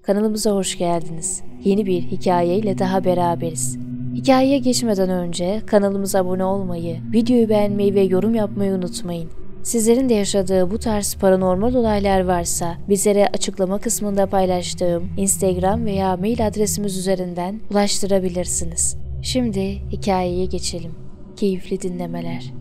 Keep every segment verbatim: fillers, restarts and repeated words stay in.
Kanalımıza hoş geldiniz. Yeni bir hikayeyle daha beraberiz. Hikayeye geçmeden önce kanalımıza abone olmayı, videoyu beğenmeyi ve yorum yapmayı unutmayın. Sizlerin de yaşadığı bu tarz paranormal olaylar varsa bizlere açıklama kısmında paylaştığım Instagram veya mail adresimiz üzerinden ulaştırabilirsiniz. Şimdi hikayeye geçelim. Keyifli dinlemeler.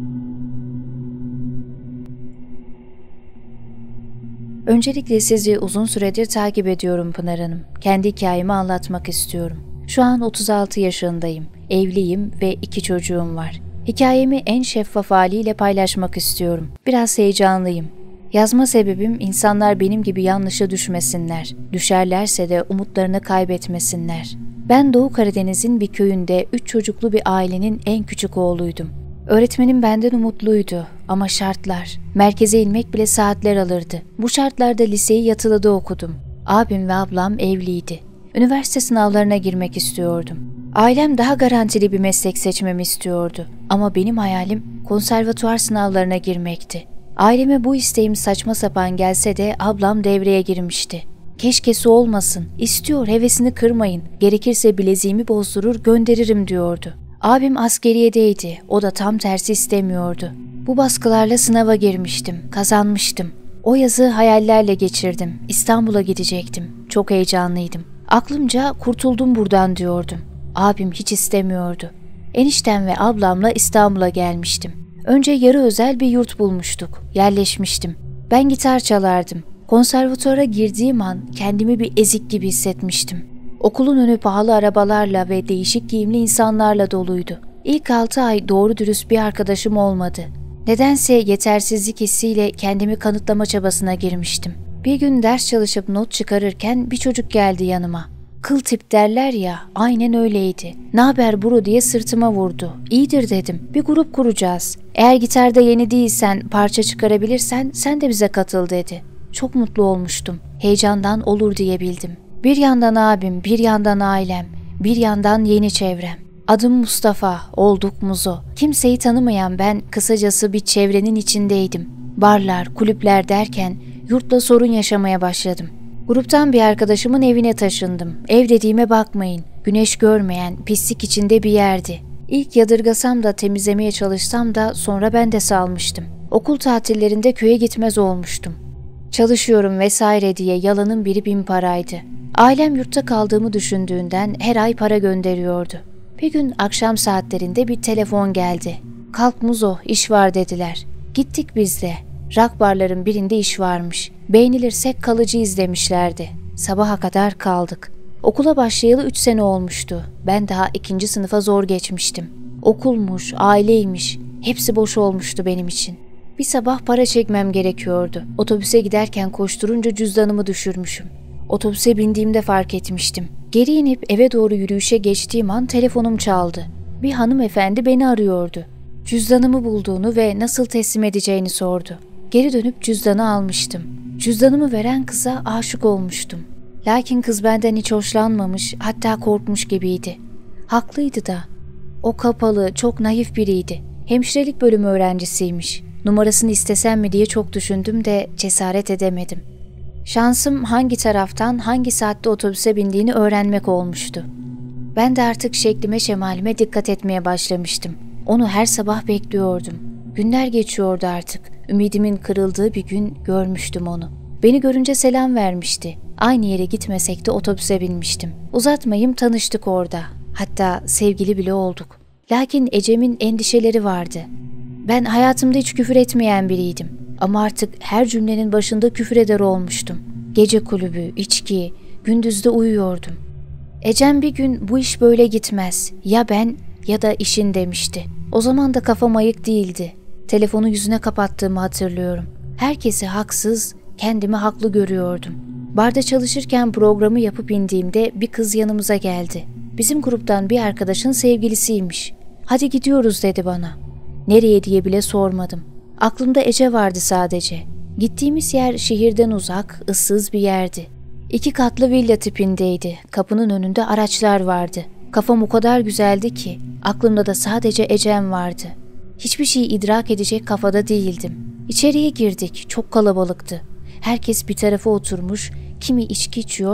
Öncelikle sizi uzun süredir takip ediyorum Pınar Hanım. Kendi hikayemi anlatmak istiyorum. Şu an otuz altı yaşındayım. Evliyim ve iki çocuğum var. Hikayemi en şeffaf haliyle paylaşmak istiyorum. Biraz heyecanlıyım. Yazma sebebim insanlar benim gibi yanlışa düşmesinler. Düşerlerse de umutlarını kaybetmesinler. Ben Doğu Karadeniz'in bir köyünde üç çocuklu bir ailenin en küçük oğluydum. Öğretmenim benden umutluydu ama şartlar. Merkeze inmek bile saatler alırdı. Bu şartlarda liseyi yatılıda okudum. Abim ve ablam evliydi. Üniversite sınavlarına girmek istiyordum. Ailem daha garantili bir meslek seçmemi istiyordu. Ama benim hayalim konservatuvar sınavlarına girmekti. Aileme bu isteğim saçma sapan gelse de ablam devreye girmişti. Keşkesi olmasın, istiyor, hevesini kırmayın, gerekirse bileziğimi bozdurur gönderirim diyordu. Abim askeriyedeydi, o da tam tersi istemiyordu. Bu baskılarla sınava girmiştim, kazanmıştım. O yazı hayallerle geçirdim, İstanbul'a gidecektim, çok heyecanlıydım. Aklımca kurtuldum buradan diyordum. Abim hiç istemiyordu. Eniştem ve ablamla İstanbul'a gelmiştim. Önce yarı özel bir yurt bulmuştuk, yerleşmiştim. Ben gitar çalardım. Konservatuvara girdiğim an kendimi bir ezik gibi hissetmiştim. Okulun önü pahalı arabalarla ve değişik giyimli insanlarla doluydu. İlk altı ay doğru dürüst bir arkadaşım olmadı. Nedense yetersizlik hissiyle kendimi kanıtlama çabasına girmiştim. Bir gün ders çalışıp not çıkarırken bir çocuk geldi yanıma. Kıl tip derler ya, aynen öyleydi. "Naber bro?" diye sırtıma vurdu. "İyidir" dedim. "Bir grup kuracağız. Eğer gitarda yeni değilsen, parça çıkarabilirsen sen de bize katıl" dedi. Çok mutlu olmuştum. Heyecandan olur diyebildim. Bir yandan abim, bir yandan ailem, bir yandan yeni çevrem. Adım Mustafa, olduk Muzo. Kimseyi tanımayan ben kısacası bir çevrenin içindeydim. Barlar, kulüpler derken yurtla sorun yaşamaya başladım. Gruptan bir arkadaşımın evine taşındım. Ev dediğime bakmayın. Güneş görmeyen, pislik içinde bir yerdi. İlk yadırgasam da temizlemeye çalışsam da sonra ben de salmıştım. Okul tatillerinde köye gitmez olmuştum. Çalışıyorum vesaire diye yalanın biri bin paraydı. Ailem yurtta kaldığımı düşündüğünden her ay para gönderiyordu. Bir gün akşam saatlerinde bir telefon geldi. "Kalk Muzo, iş var" dediler. Gittik biz de. Rock barların birinde iş varmış. Beğenilirsek kalıcıyız demişlerdi. Sabaha kadar kaldık. Okula başlayalı üç sene olmuştu. Ben daha ikinci sınıfa zor geçmiştim. Okulmuş, aileymiş. Hepsi boş olmuştu benim için. Bir sabah para çekmem gerekiyordu. Otobüse giderken koşturunca cüzdanımı düşürmüşüm. Otobüse bindiğimde fark etmiştim. Geri inip eve doğru yürüyüşe geçtiğim an telefonum çaldı. Bir hanımefendi beni arıyordu. Cüzdanımı bulduğunu ve nasıl teslim edeceğini sordu. Geri dönüp cüzdanı almıştım. Cüzdanımı veren kıza aşık olmuştum. Lakin kız benden hiç hoşlanmamış, hatta korkmuş gibiydi. Haklıydı da. O kapalı, çok naif biriydi. Hemşirelik bölümü öğrencisiymiş. Numarasını istesem mi diye çok düşündüm de cesaret edemedim. Şansım hangi taraftan, hangi saatte otobüse bindiğini öğrenmek olmuştu. Ben de artık şeklime şemalime dikkat etmeye başlamıştım. Onu her sabah bekliyordum. Günler geçiyordu artık. Ümidimin kırıldığı bir gün görmüştüm onu. Beni görünce selam vermişti. Aynı yere gitmesek de otobüse binmiştim. Uzatmayayım, tanıştık orada. Hatta sevgili bile olduk. Lakin Ecem'in endişeleri vardı. Ben hayatımda hiç küfür etmeyen biriydim. Ama artık her cümlenin başında küfür eder olmuştum. Gece kulübü, içki, gündüzde uyuyordum. Ecem bir gün "Bu iş böyle gitmez. Ya ben ya da işin" demişti. O zaman da kafam ayık değildi. Telefonu yüzüne kapattığımı hatırlıyorum. Herkesi haksız, kendimi haklı görüyordum. Barda çalışırken programı yapıp indiğimde bir kız yanımıza geldi. Bizim gruptan bir arkadaşın sevgilisiymiş. "Hadi gidiyoruz" dedi bana. Nereye diye bile sormadım. Aklımda Ece vardı sadece. Gittiğimiz yer şehirden uzak, ıssız bir yerdi. İki katlı villa tipindeydi. Kapının önünde araçlar vardı. Kafam o kadar güzeldi ki aklımda da sadece Ecem vardı. Hiçbir şey idrak edecek kafada değildim. İçeriye girdik, çok kalabalıktı. Herkes bir tarafa oturmuş, kimi içki içiyor,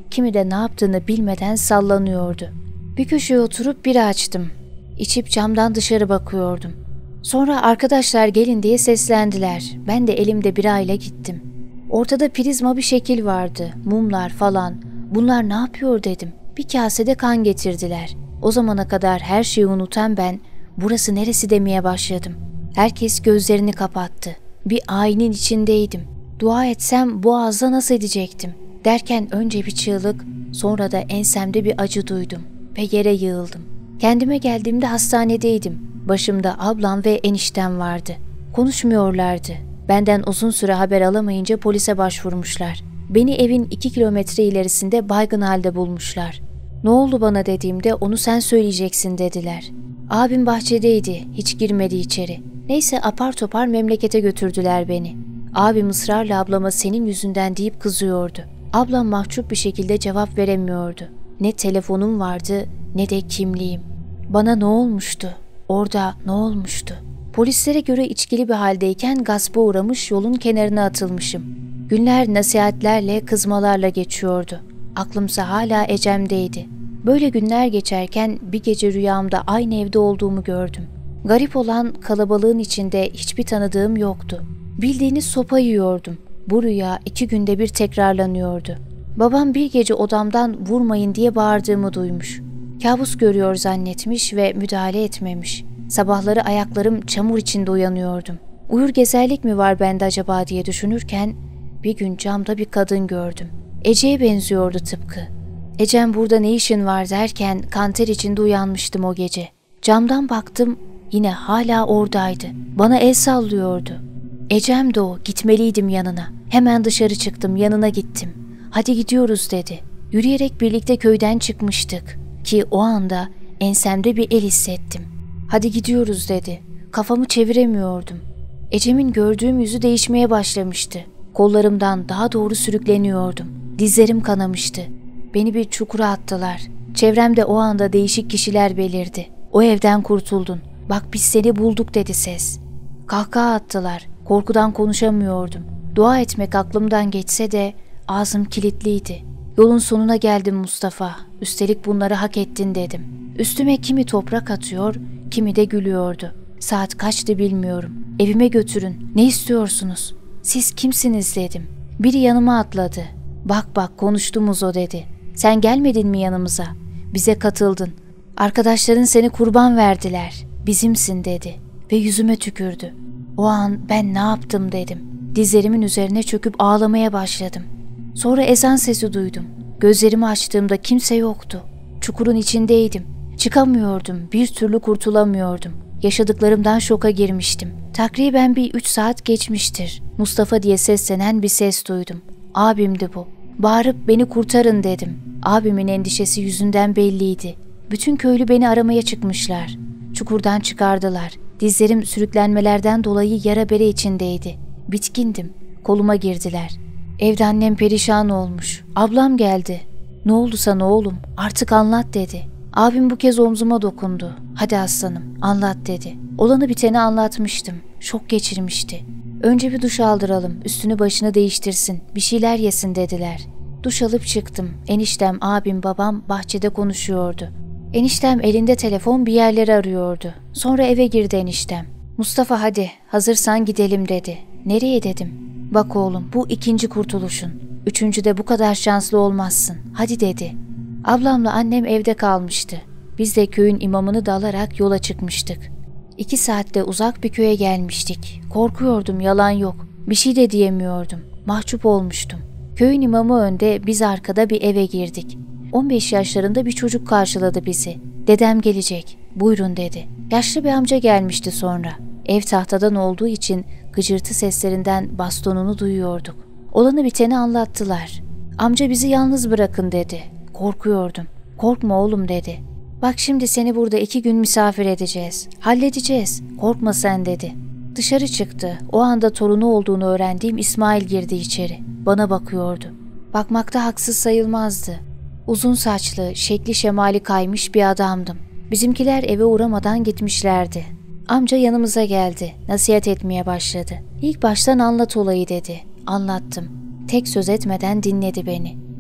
kimi de ne yaptığını bilmeden sallanıyordu. Bir köşeye oturup bira açtım. İçip camdan dışarı bakıyordum. Sonra arkadaşlar gelin diye seslendiler. Ben de elimde birayla gittim. Ortada prizma bir şekil vardı, mumlar falan. Bunlar ne yapıyor dedim. Bir kasede kan getirdiler. O zamana kadar her şeyi unutan ben, burası neresi demeye başladım. Herkes gözlerini kapattı. Bir ayinin içindeydim. Dua etsem boğazda nasıl edecektim? Derken önce bir çığlık, sonra da ensemde bir acı duydum ve yere yığıldım. Kendime geldiğimde hastanedeydim. Başımda ablam ve eniştem vardı. Konuşmuyorlardı. Benden uzun süre haber alamayınca polise başvurmuşlar. Beni evin iki kilometre ilerisinde baygın halde bulmuşlar. Ne oldu bana dediğimde onu sen söyleyeceksin dediler. Abim bahçedeydi, hiç girmedi içeri. Neyse apar topar memlekete götürdüler beni. Abim ısrarla ablama senin yüzünden deyip kızıyordu. Ablam mahcup bir şekilde cevap veremiyordu. Ne telefonum vardı ne de kimliğim. Bana ne olmuştu? Orada ne olmuştu? Polislere göre içkili bir haldeyken gaspa uğramış, yolun kenarına atılmışım. Günler nasihatlerle, kızmalarla geçiyordu. Aklımsa hala Ecem'deydi. Böyle günler geçerken bir gece rüyamda aynı evde olduğumu gördüm. Garip olan kalabalığın içinde hiçbir tanıdığım yoktu. Bildiğiniz sopa yiyordum. Bu rüya iki günde bir tekrarlanıyordu. Babam bir gece odamdan vurmayın diye bağırdığımı duymuş. Kabus görüyor zannetmiş ve müdahale etmemiş. Sabahları ayaklarım çamur içinde uyanıyordum. Uyur gezerlik mi var bende acaba diye düşünürken bir gün camda bir kadın gördüm. Ece'ye benziyordu tıpkı. Ecem burada ne işin var derken kanter içinde uyanmıştım o gece. Camdan baktım, yine hala oradaydı. Bana el sallıyordu. Ecem de o, gitmeliydim yanına. Hemen dışarı çıktım, yanına gittim. Hadi gidiyoruz dedi. Yürüyerek birlikte köyden çıkmıştık. Ki o anda ensemde bir el hissettim. Hadi gidiyoruz dedi. Kafamı çeviremiyordum. Ecem'in gördüğüm yüzü değişmeye başlamıştı. Kollarımdan daha doğru sürükleniyordum. Dizlerim kanamıştı. Beni bir çukura attılar. Çevremde o anda değişik kişiler belirdi. O evden kurtuldun. Bak biz seni bulduk dedi ses. Kahkaha attılar. Korkudan konuşamıyordum. Dua etmek aklımdan geçse de ağzım kilitliydi. Yolun sonuna geldim Mustafa. Üstelik bunları hak ettin dedim. Üstüme kimi toprak atıyor, kimi de gülüyordu. Saat kaçtı bilmiyorum. Evime götürün. Ne istiyorsunuz? Siz kimsiniz dedim. Biri yanıma atladı. Bak bak konuştuğumuz o dedi. Sen gelmedin mi yanımıza? Bize katıldın. Arkadaşların seni kurban verdiler. Bizimsin dedi. Ve yüzüme tükürdü. O an ben ne yaptım dedim. Dizlerimin üzerine çöküp ağlamaya başladım. Sonra ezan sesi duydum. Gözlerimi açtığımda kimse yoktu. Çukurun içindeydim. Çıkamıyordum. Bir türlü kurtulamıyordum. Yaşadıklarımdan şoka girmiştim. Takriben bir üç saat geçmiştir. Mustafa diye seslenen bir ses duydum. Abimdi bu. Bağırıp beni kurtarın dedim. Abimin endişesi yüzünden belliydi. Bütün köylü beni aramaya çıkmışlar. Çukurdan çıkardılar. Dizlerim sürüklenmelerden dolayı yara bere içindeydi. Bitkindim. Koluma girdiler. Evde annem perişan olmuş. Ablam geldi. Ne oldu sana oğlum? Artık anlat dedi. Abim bu kez omzuma dokundu. Hadi aslanım anlat dedi. Olanı biteni anlatmıştım. Şok geçirmişti. Önce bir duş aldıralım, üstünü başını değiştirsin, bir şeyler yesin dediler. Duş alıp çıktım. Eniştem, abim, babam bahçede konuşuyordu. Eniştem elinde telefon bir yerleri arıyordu. Sonra eve girdi eniştem. Mustafa hadi hazırsan gidelim dedi. Nereye dedim. Bak oğlum bu ikinci kurtuluşun. Üçüncüde bu kadar şanslı olmazsın. Hadi dedi. Ablamla annem evde kalmıştı. Biz de köyün imamını da alarak yola çıkmıştık. İki saatte uzak bir köye gelmiştik. Korkuyordum, yalan yok. Bir şey de diyemiyordum. Mahcup olmuştum. Köyün imamı önde, biz arkada bir eve girdik. on beş yaşlarında bir çocuk karşıladı bizi. Dedem gelecek. Buyurun dedi. Yaşlı bir amca gelmişti sonra. Ev tahtadan olduğu için gıcırtı seslerinden bastonunu duyuyorduk. Olanı biteni anlattılar. Amca bizi yalnız bırakın dedi. Korkuyordum. Korkma oğlum dedi. Bak şimdi seni burada iki gün misafir edeceğiz. Halledeceğiz. Korkma sen dedi. Dışarı çıktı. O anda torunu olduğunu öğrendiğim İsmail girdi içeri. Bana bakıyordu. Bakmakta haksız sayılmazdı. Uzun saçlı, şekli şemali kaymış bir adamdım. Bizimkiler eve uğramadan gitmişlerdi. Amca yanımıza geldi. Nasihat etmeye başladı. İlk baştan anlat olayı dedi. Anlattım. Tek söz etmeden dinledi beni.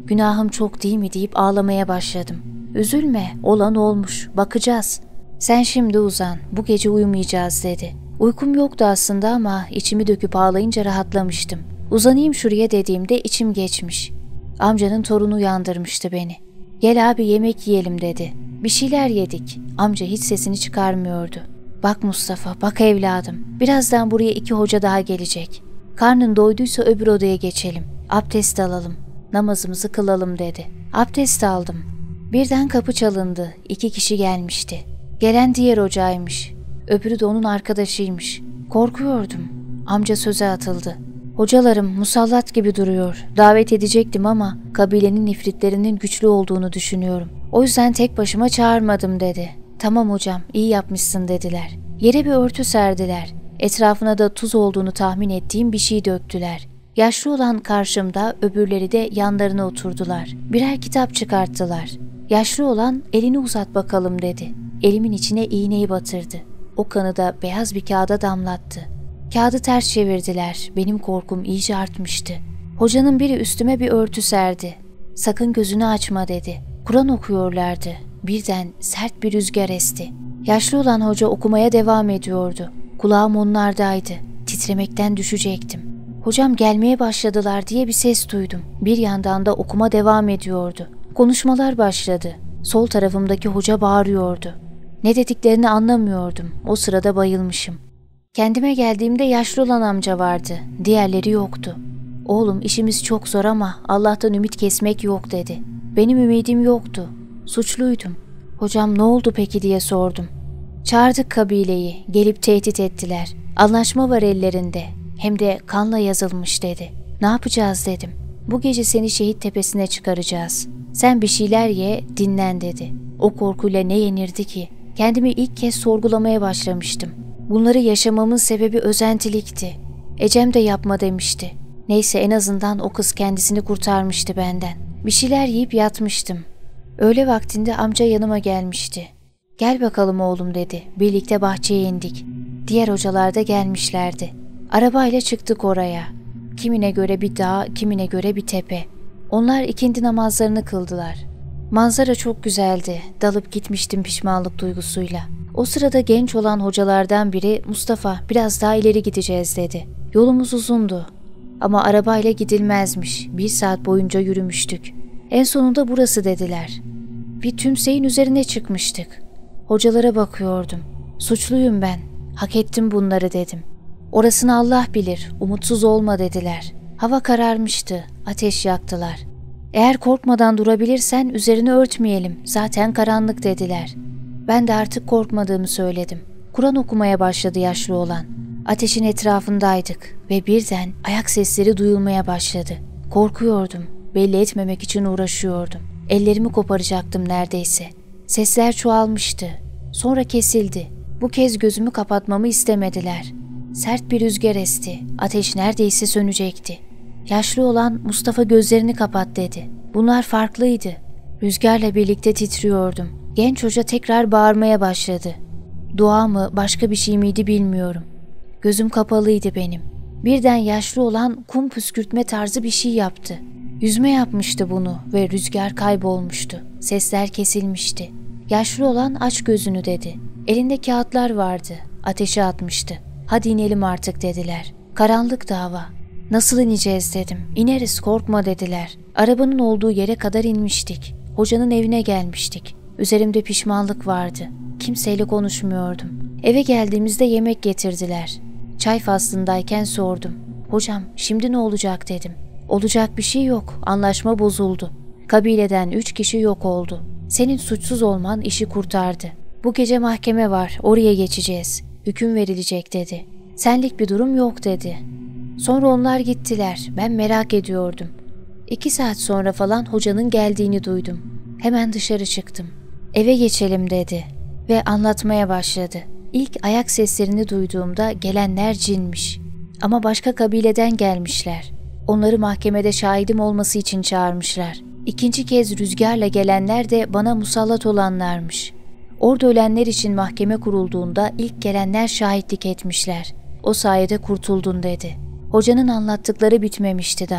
Günahım çok değil mi deyip ağlamaya başladım. Üzülme, olan olmuş, bakacağız. Sen şimdi uzan, bu gece uyumayacağız dedi. Uykum yoktu aslında ama içimi döküp ağlayınca rahatlamıştım. Uzanayım şuraya dediğimde içim geçmiş. Amcanın torunu uyandırmıştı beni. Gel abi yemek yiyelim dedi. Bir şeyler yedik. Amca hiç sesini çıkarmıyordu. Bak Mustafa, bak evladım. Birazdan buraya iki hoca daha gelecek. Karnın doyduysa öbür odaya geçelim. Abdest alalım. Namazımızı kılalım dedi. Abdest aldım. Birden kapı çalındı. İki kişi gelmişti. Gelen diğer hocaymış. Öbürü de onun arkadaşıymış. Korkuyordum. Amca söze atıldı. Hocalarım musallat gibi duruyor. Davet edecektim ama kabilenin ifritlerinin güçlü olduğunu düşünüyorum. O yüzden tek başıma çağırmadım dedi. Tamam hocam, iyi yapmışsın dediler. Yere bir örtü serdiler. Etrafına da tuz olduğunu tahmin ettiğim bir şey döktüler. Yaşlı olan karşımda, öbürleri de yanlarına oturdular. Birer kitap çıkarttılar. Yaşlı olan elini uzat bakalım dedi. Elimin içine iğneyi batırdı. O kanı da beyaz bir kağıda damlattı. Kağıdı ters çevirdiler. Benim korkum iyice artmıştı. Hocanın biri üstüme bir örtü serdi. Sakın gözünü açma dedi. Kur'an okuyorlardı. Birden sert bir rüzgar esti. Yaşlı olan hoca okumaya devam ediyordu. Kulağım onlardaydı. Titremekten düşecektim. Hocam gelmeye başladılar diye bir ses duydum. Bir yandan da okuma devam ediyordu. Konuşmalar başladı. Sol tarafımdaki hoca bağırıyordu. Ne dediklerini anlamıyordum. O sırada bayılmışım. Kendime geldiğimde yaşlı olan amca vardı. Diğerleri yoktu. Oğlum işimiz çok zor ama Allah'tan ümit kesmek yok dedi. Benim ümidim yoktu. Suçluydum. Hocam ne oldu peki diye sordum. Çağırdık kabileyi. Gelip tehdit ettiler. Anlaşma var ellerinde. Hem de kanla yazılmış dedi. Ne yapacağız dedim. Bu gece seni şehit tepesine çıkaracağız. Sen bir şeyler ye, dinlen dedi. O korkuyla ne yenirdi ki? Kendimi ilk kez sorgulamaya başlamıştım. Bunları yaşamamın sebebi özentilikti. Ecem de yapma demişti. Neyse en azından o kız kendisini kurtarmıştı benden. Bir şeyler yiyip yatmıştım. Öğle vaktinde amca yanıma gelmişti. Gel bakalım oğlum dedi. Birlikte bahçeye indik. Diğer hocalar da gelmişlerdi. Arabayla çıktık oraya. Kimine göre bir dağ, kimine göre bir tepe. Onlar ikindi namazlarını kıldılar. Manzara çok güzeldi. Dalıp gitmiştim pişmanlık duygusuyla. O sırada genç olan hocalardan biri Mustafa biraz daha ileri gideceğiz dedi. Yolumuz uzundu. Ama arabayla gidilmezmiş. Bir saat boyunca yürümüştük. En sonunda burası dediler. Bir tümseyin üzerine çıkmıştık. Hocalara bakıyordum. Suçluyum ben. Hak ettim bunları dedim. Orasını Allah bilir. Umutsuz olma dediler. Hava kararmıştı. Ateş yaktılar. Eğer korkmadan durabilirsen üzerini örtmeyelim. Zaten karanlık dediler. Ben de artık korkmadığımı söyledim. Kur'an okumaya başladı yaşlı olan. Ateşin etrafındaydık ve birden ayak sesleri duyulmaya başladı. Korkuyordum. Belli etmemek için uğraşıyordum. Ellerimi koparacaktım neredeyse. Sesler çoğalmıştı. Sonra kesildi. Bu kez gözümü kapatmamı istemediler. Sert bir rüzgar esti. Ateş neredeyse sönecekti. Yaşlı olan Mustafa gözlerini kapat dedi. Bunlar farklıydı. Rüzgarla birlikte titriyordum. Genç hoca tekrar bağırmaya başladı. Dua mı başka bir şey miydi bilmiyorum. Gözüm kapalıydı benim. Birden yaşlı olan kum püskürtme tarzı bir şey yaptı. Yüzme yapmıştı bunu ve rüzgar kaybolmuştu. Sesler kesilmişti. Yaşlı olan aç gözünü dedi. Elinde kağıtlar vardı. Ateşe atmıştı. Hadi inelim artık dediler. Karanlık hava. Nasıl ineceğiz dedim. İneriz korkma dediler. Arabanın olduğu yere kadar inmiştik. Hocanın evine gelmiştik. Üzerimde pişmanlık vardı. Kimseyle konuşmuyordum. Eve geldiğimizde yemek getirdiler. Çay faslındayken sordum. Hocam şimdi ne olacak dedim. Olacak bir şey yok. Anlaşma bozuldu. Kabileden üç kişi yok oldu. Senin suçsuz olman işi kurtardı. Bu gece mahkeme var. Oraya geçeceğiz. Hüküm verilecek dedi. Senlik bir durum yok dedi. Sonra onlar gittiler. Ben merak ediyordum. İki saat sonra falan hocanın geldiğini duydum. Hemen dışarı çıktım. Eve geçelim dedi ve anlatmaya başladı. İlk ayak seslerini duyduğumda gelenler cinmiş. Ama başka kabileden gelmişler. Onları mahkemede şahidim olması için çağırmışlar. İkinci kez rüzgarla gelenler de bana musallat olanlarmış. Orada ölenler için mahkeme kurulduğunda ilk gelenler şahitlik etmişler. O sayede kurtuldun dedi. Hocanın anlattıkları bitmemişti daha.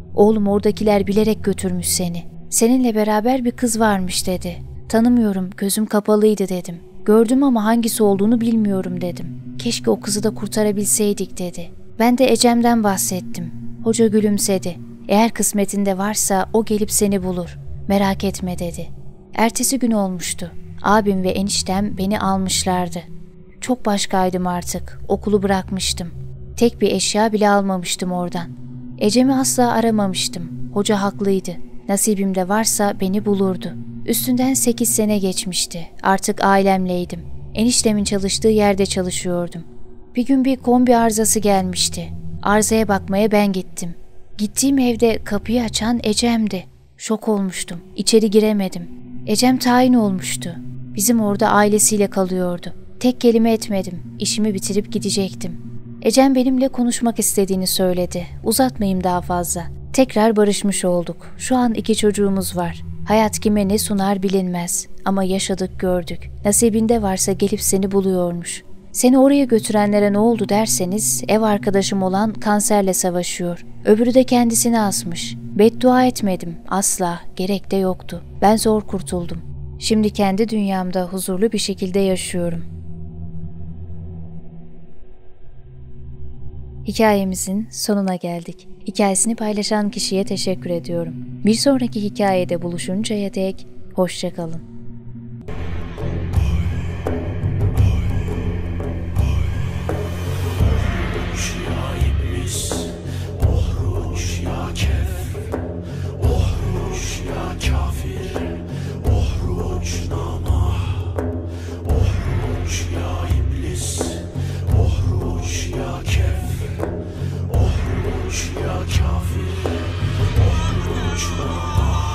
Oğlum oradakiler bilerek götürmüş seni. Seninle beraber bir kız varmış dedi. Tanımıyorum, gözüm kapalıydı dedim. Gördüm ama hangisi olduğunu bilmiyorum dedim. Keşke o kızı da kurtarabilseydik dedi. Ben de Ecem'den bahsettim. Hoca gülümsedi. Eğer kısmetinde varsa o gelip seni bulur. Merak etme dedi. Ertesi gün olmuştu. Abim ve eniştem beni almışlardı. Çok başkaydım artık. Okulu bırakmıştım. Tek bir eşya bile almamıştım oradan. Ecem'i asla aramamıştım. Hoca haklıydı. Nasibimde varsa beni bulurdu. Üstünden sekiz sene geçmişti. Artık ailemleydim. Eniştemin çalıştığı yerde çalışıyordum. Bir gün bir kombi arızası gelmişti. Arızaya bakmaya ben gittim. Gittiğim evde kapıyı açan Ecem'di. Şok olmuştum. İçeri giremedim. Ecem tayin olmuştu. Bizim orada ailesiyle kalıyordu. Tek kelime etmedim. İşimi bitirip gidecektim. Ecem benimle konuşmak istediğini söyledi. Uzatmayayım daha fazla. Tekrar barışmış olduk. Şu an iki çocuğumuz var. Hayat kime ne sunar bilinmez. Ama yaşadık gördük. Nasibinde varsa gelip seni buluyormuş. Seni oraya götürenlere ne oldu derseniz ev arkadaşım olan kanserle savaşıyor. Öbürü de kendisini asmış. Beddua etmedim. Asla. Gerek de yoktu. Ben zor kurtuldum. Şimdi kendi dünyamda huzurlu bir şekilde yaşıyorum. Hikayemizin sonuna geldik. Hikayesini paylaşan kişiye teşekkür ediyorum. Bir sonraki hikayede buluşuncaya dek hoşça kalın. Ya kafir, oh,